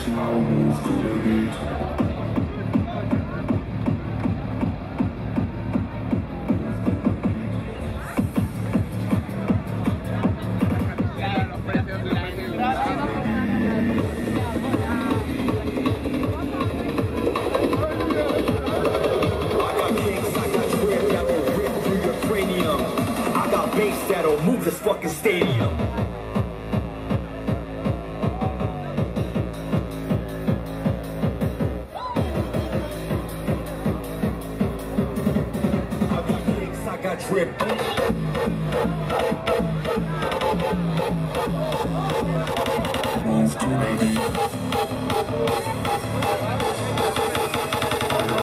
That'll move this fucking stadium. I got kicks, I got drip. Move to baby.